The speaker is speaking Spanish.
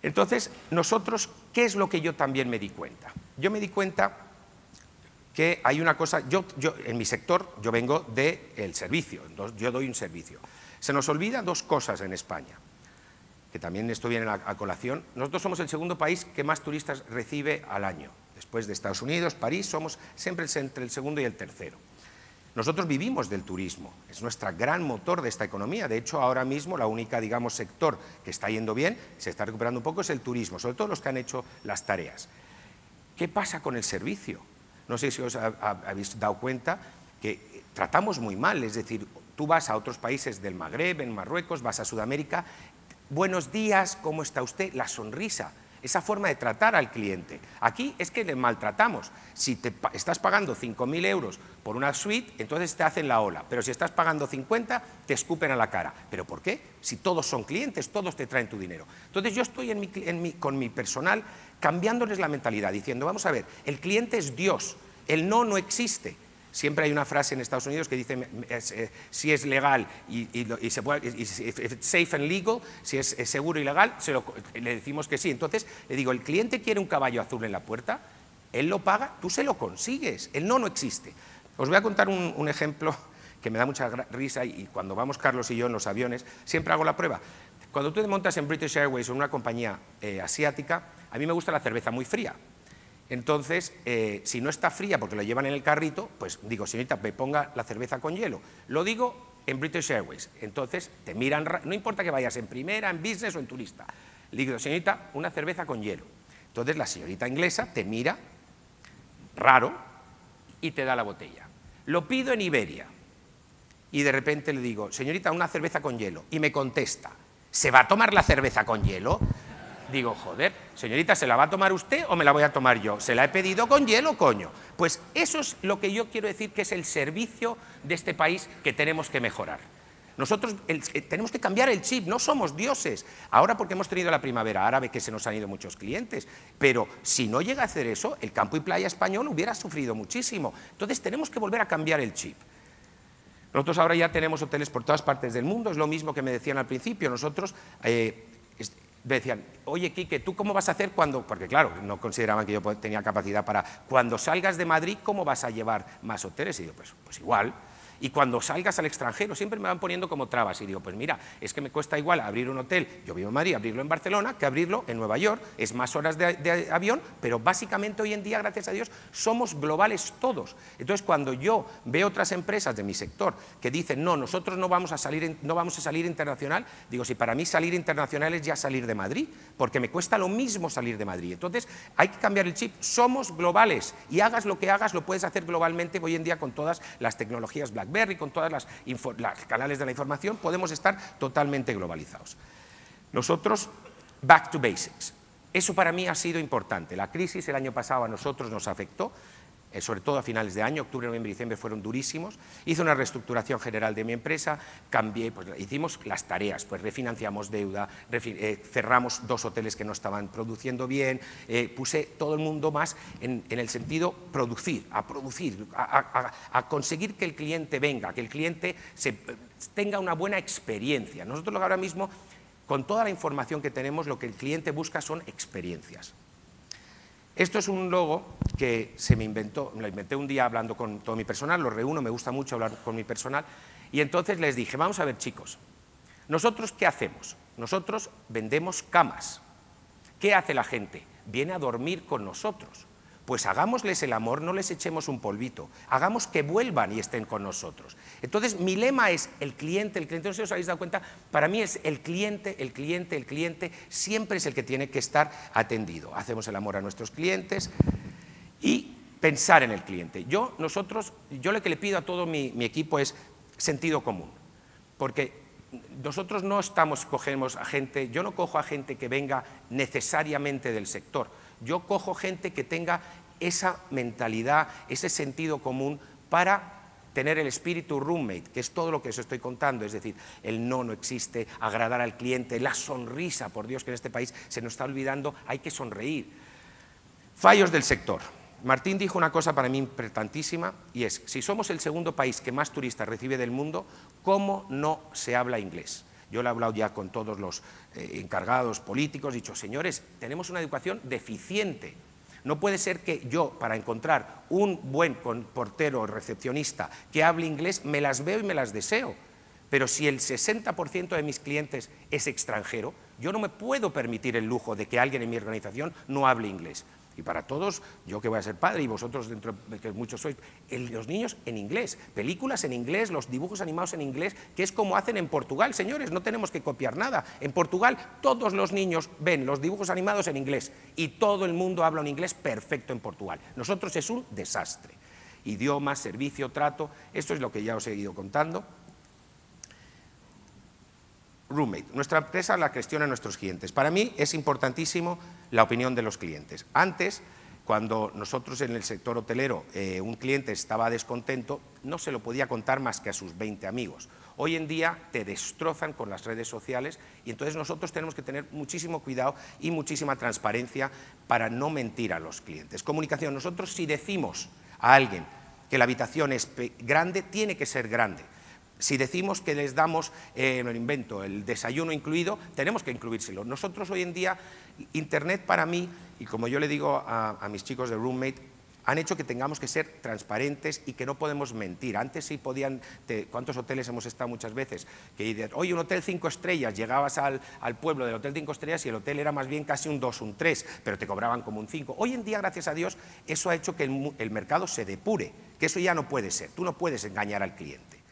Entonces, nosotros, ¿qué es lo que yo también me di cuenta? Yo me di cuenta que hay una cosa, en mi sector, yo vengo del servicio, yo doy un servicio. Se nos olvida dos cosas en España, que también esto viene a colación. Nosotros somos el segundo país que más turistas recibe al año. Después de Estados Unidos, París, somos siempre entre el segundo y el tercero. Nosotros vivimos del turismo, es nuestro gran motor de esta economía. De hecho, ahora mismo la única, digamos, sector que está yendo bien, se está recuperando un poco, es el turismo, sobre todo los que han hecho las tareas. ¿Qué pasa con el servicio? No sé si os habéis dado cuenta que tratamos muy mal, es decir, tú vas a otros países del Magreb, en Marruecos, vas a Sudamérica, buenos días, ¿cómo está usted? La sonrisa, esa forma de tratar al cliente. Aquí es que le maltratamos. Si estás pagando 5.000 euros por una suite, entonces te hacen la ola, pero si estás pagando 50, te escupen a la cara. ¿Pero por qué? Si todos son clientes, todos te traen tu dinero. Entonces yo estoy con mi personal cambiándoles la mentalidad, diciendo, vamos a ver, el cliente es Dios, el no existe. Siempre hay una frase en Estados Unidos que dice, si es legal y safe and legal, si es seguro y legal, le decimos que sí. Entonces, le digo, el cliente quiere un caballo azul en la puerta, él lo paga, tú se lo consigues, el no existe. Os voy a contar un ejemplo que me da mucha risa y cuando vamos Carlos y yo en los aviones, siempre hago la prueba. Cuando tú te montas en British Airways o en una compañía asiática, a mí me gusta la cerveza muy fría. Entonces, si no está fría porque lo llevan en el carrito, pues digo, señorita, me ponga la cerveza con hielo. Lo digo en British Airways. Entonces, te miran, no importa que vayas en primera, en business o en turista. Le digo, señorita, una cerveza con hielo. Entonces, la señorita inglesa te mira raro y te da la botella. Lo pido en Iberia. Y de repente le digo, señorita, una cerveza con hielo. Y me contesta, ¿se va a tomar la cerveza con hielo? Digo, joder, señorita, ¿se la va a tomar usted o me la voy a tomar yo? Se la he pedido con hielo, coño. Pues eso es lo que yo quiero decir que es el servicio de este país que tenemos que mejorar. Nosotros tenemos que cambiar el chip, no somos dioses. Ahora porque hemos tenido la primavera árabe que se nos han ido muchos clientes, pero si no llega a hacer eso, el campo y playa español hubiera sufrido muchísimo. Entonces tenemos que volver a cambiar el chip. Nosotros ahora ya tenemos hoteles por todas partes del mundo, es lo mismo que me decían al principio. Nosotros me decían, oye, Quique, ¿tú cómo vas a hacer cuando...? Porque claro, no consideraban que yo tenía capacidad para... Cuando salgas de Madrid, ¿cómo vas a llevar más hoteles? Y digo, pues igual. Y cuando salgas al extranjero, siempre me van poniendo como trabas. Y digo, pues mira, es que me cuesta igual abrir un hotel, yo vivo en Madrid, abrirlo en Barcelona, que abrirlo en Nueva York. Es más horas de avión, pero básicamente hoy en día, gracias a Dios, somos globales todos. Entonces, cuando yo veo otras empresas de mi sector que dicen, no, nosotros no vamos a salir internacional, digo, si para mí salir internacional es ya salir de Madrid, porque me cuesta lo mismo salir de Madrid. Entonces, hay que cambiar el chip. Somos globales y hagas lo que hagas, lo puedes hacer globalmente hoy en día con todas las tecnologías BlackBerry, con todas las canales de la información, podemos estar totalmente globalizados. Nosotros, back to basics. Eso para mí ha sido importante. La crisis el año pasado a nosotros nos afectó, sobre todo a finales de año, octubre, noviembre y diciembre fueron durísimos. Hice una reestructuración general de mi empresa, cambié, pues hicimos las tareas, pues refinanciamos deuda, cerramos 2 hoteles que no estaban produciendo bien, puse todo el mundo más en el sentido producir, a conseguir que el cliente venga, que el cliente tenga una buena experiencia. Nosotros ahora mismo, con toda la información que tenemos, lo que el cliente busca son experiencias. Esto es un logo que me lo inventé un día hablando con todo mi personal, lo reúno, me gusta mucho hablar con mi personal, y entonces les dije, vamos a ver chicos, ¿nosotros qué hacemos? Nosotros vendemos camas. ¿Qué hace la gente? Viene a dormir con nosotros. Pues hagámosles el amor, no les echemos un polvito, hagamos que vuelvan y estén con nosotros. Entonces, mi lema es el cliente, no sé si os habéis dado cuenta, para mí es el cliente, siempre es el que tiene que estar atendido. Hacemos el amor a nuestros clientes y pensar en el cliente. Yo lo que le pido a todo mi equipo es sentido común, porque nosotros no cogemos a gente, yo no cojo a gente que venga necesariamente del sector. Yo cojo gente que tenga esa mentalidad, ese sentido común para tener el espíritu roommate, que es todo lo que os estoy contando, es decir, el no existe, agradar al cliente, la sonrisa, por Dios que en este país se nos está olvidando, hay que sonreír. Fallos del sector. Martín dijo una cosa para mí importantísima y es, si somos el segundo país que más turistas recibe del mundo, ¿cómo no se habla inglés? yo le he hablado ya con todos los encargados políticos, he dicho, señores, tenemos una educación deficiente. No puede ser que yo, para encontrar un buen portero o recepcionista que hable inglés, me las veo y me las deseo. Pero si el 60% de mis clientes es extranjero, yo no me puedo permitir el lujo de que alguien en mi organización no hable inglés. Y para todos, yo que voy a ser padre y vosotros dentro de que muchos sois, los niños en inglés, películas en inglés, los dibujos animados en inglés, que es como hacen en Portugal, señores, no tenemos que copiar nada. En Portugal todos los niños ven los dibujos animados en inglés y todo el mundo habla un inglés perfecto en Portugal. Nosotros es un desastre. Idioma, servicio, trato, esto es lo que ya os he ido contando. Roommate. Nuestra empresa la gestiona nuestros clientes. Para mí es importantísimo la opinión de los clientes. Antes, cuando nosotros en el sector hotelero un cliente estaba descontento, no se lo podía contar más que a sus 20 amigos. Hoy en día te destrozan con las redes sociales y entonces nosotros tenemos que tener muchísimo cuidado y muchísima transparencia para no mentir a los clientes. Comunicación. Nosotros si decimos a alguien que la habitación es grande, tiene que ser grande. Si decimos que les damos, me lo invento, el desayuno incluido, tenemos que incluírselo. Nosotros hoy en día, Internet para mí, y como yo le digo a mis chicos de Roommate, han hecho que tengamos que ser transparentes y que no podemos mentir. Antes sí podían, ¿cuántos hoteles hemos estado muchas veces? Que oye, un hotel 5 estrellas, llegabas al pueblo del hotel 5 estrellas y el hotel era más bien casi un 2, un 3, pero te cobraban como un 5. Hoy en día, gracias a Dios, eso ha hecho que el mercado se depure, que eso ya no puede ser. Tú no puedes engañar al cliente.